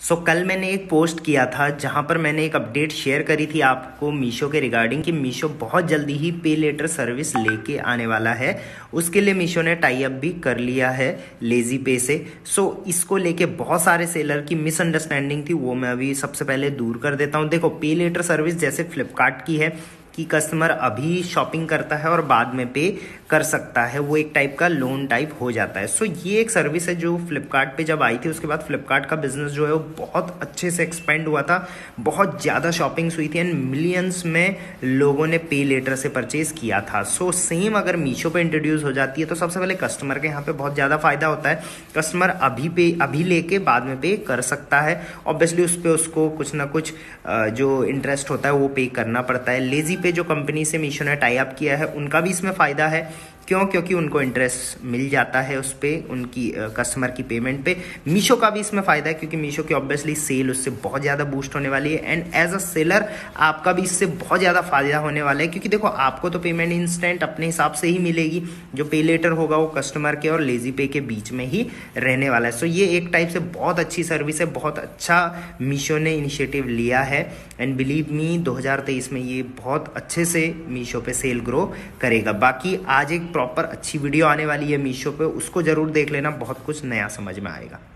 कल मैंने एक पोस्ट किया था जहां पर मैंने एक अपडेट शेयर करी थी आपको मीशो के रिगार्डिंग कि मीशो बहुत जल्दी ही पे लेटर सर्विस लेके आने वाला है। उसके लिए मीशो ने टाई अप भी कर लिया है लेजी पे से। इसको लेके बहुत सारे सेलर की मिसअंडरस्टैंडिंग थी, वो मैं अभी सबसे पहले दूर कर देता हूं। देखो, पे लेटर सर्विस जैसे फ्लिपकार्ट की है कि कस्टमर अभी शॉपिंग करता है और बाद में पे कर सकता है, वो एक टाइप का लोन टाइप हो जाता है। ये एक सर्विस है जो फ्लिपकार्ट पे जब आई थी उसके बाद फ्लिपकार्ट का बिजनेस जो है वो बहुत अच्छे से एक्सपेंड हुआ था, बहुत ज़्यादा शॉपिंग्स हुई थी एंड मिलियंस में लोगों ने पे लेटर से परचेज किया था। सेम अगर मीशो पे इंट्रोड्यूस हो जाती है तो सबसे पहले कस्टमर के यहाँ पे बहुत ज़्यादा फायदा होता है। कस्टमर अभी लेके बाद में पे कर सकता है। ऑब्वियसली उस पर उसको कुछ ना कुछ जो इंटरेस्ट होता है वो पे करना पड़ता है। लेजी पे जो कंपनी से मीशो ने टाई अप किया है उनका भी इसमें फ़ायदा है। क्यों? क्योंकि उनको इंटरेस्ट मिल जाता है उस पर, उनकी कस्टमर की पेमेंट पे। मीशो का भी इसमें फ़ायदा है क्योंकि मीशो की ऑब्वियसली सेल उससे बहुत ज़्यादा बूस्ट होने वाली है एंड एज अ सेलर आपका भी इससे बहुत ज़्यादा फायदा होने वाला है क्योंकि देखो, आपको तो पेमेंट इंस्टेंट अपने हिसाब से ही मिलेगी। जो पे लेटर होगा वो कस्टमर के और लेजी पे के बीच में ही रहने वाला है। ये एक टाइप से बहुत अच्छी सर्विस है, बहुत अच्छा मीशो ने इनिशिएटिव लिया है एंड बिलीव मी 2023 में ये बहुत अच्छे से मीशो पे सेल ग्रो करेगा। बाकी आज एक प्रॉपर अच्छी वीडियो आने वाली है मीशो पे, उसको जरूर देख लेना, बहुत कुछ नया समझ में आएगा।